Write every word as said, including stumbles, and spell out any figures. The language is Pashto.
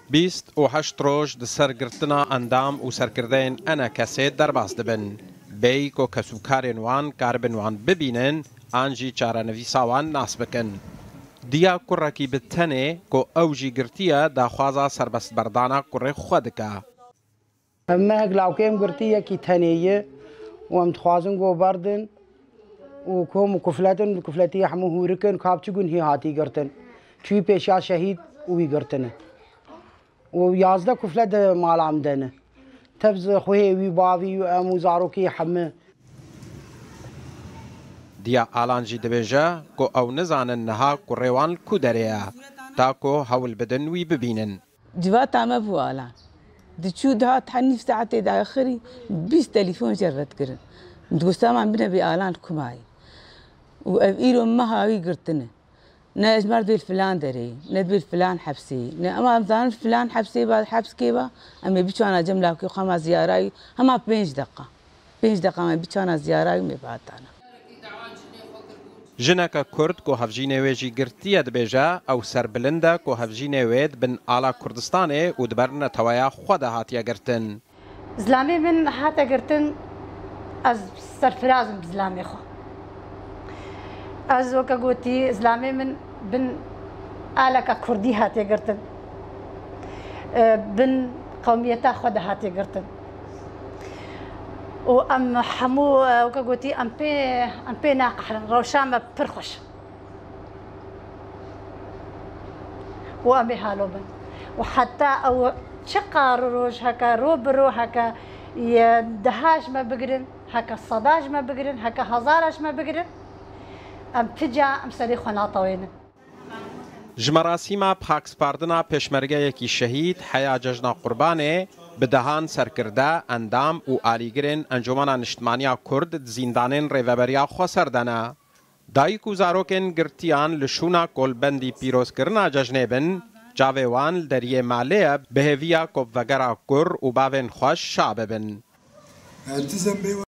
بیست و هشت روز سرگرتنا اندام و سرکردین انا کسی درباز دبن. بی کو کسوکارین وان کاربن وان ببینن آنجی چارەنویسا وان ناس بکن. دیا کوڕێکی بتەنێ کو ئەوژی گرتیە داخوازا سربەست بەردانا کوڕێ خوا دکا. ئەمە گلااوکەم گرتیەکی تەنەیە وەم دخوازن گۆ بەردن و کۆم و کوفلەتن کوفلەتی هەموو هورکن کاپچگون هی هاتی گرتن چوی پێشیا شەهید وی گرتنە و یازدە کوفلەت ماڵام دەنە تەبز خوێ وی باوی و ئەم و زارۆکی هەمە دیا ئالانجی دەبێژە کو ئەو نزانن نەها کوڕێوان کو دەرەیە تاکۆ هەوڵ بدن وی ببینن. جوات ئامە بوو ئالان دچوو دهات حەنیف ساعتێ داخری بیست تەلیفۆن جەربەت کردن دوستامان بنە بێ ئالان کومایی و ئەو ئیرۆ مەهاوی گرتنە نه اجمار دویل فلان داری نه دویل فلان حبسی نه اما امزان فلان حبسی بعد حبس کی با اما بیچانا جمله کی خما زیارای هما پنج دقیقه پنج دقیقه ما بیچانا زیارای می بعدانا جنکا کرد کو هفجینه ویجی گرتیه دبیجا او سربلنده کو هفجینه وید بن آلا کردستانه و دبرن توایا خود هاتیا گرتن. زلامی من هاتا گرتن از سرفرازم زلامی خو. از وقت قوتي زلامي من بن آلك كردي هاتي قرتن بن قوميتا خود هاتي قرتن و ام حمو وقت قوتي ام بي ام بي ناقح روشامة برخش و امي هالو بن وحتى او شقار روج هكا روبرو هكا يدهاش ما بقرن هكا الصداج ما بقرن هكا هزارش ما بقرن ام تجا ام سری خناطوین. جمراسیما پاکس پاردنا پشمرگەیەکی شەهید حیا جەژنا قوربانێ بدەهان سەرکردە ئەندام و ئالیگرن ئەنجومەنا نیشتمانیا کورد زیندانên ڕێڤەبەریا خۆ سەردەنا. دایک و زارۆکên گرتیان لە شوونا کۆلبەندی پیرۆزکردنا جەژنێ بن جاوێوان لە دەریێ مالەیە بەهێڤیە کۆبڤەگەرا کوڕ و باوێن خۆش شا ببن.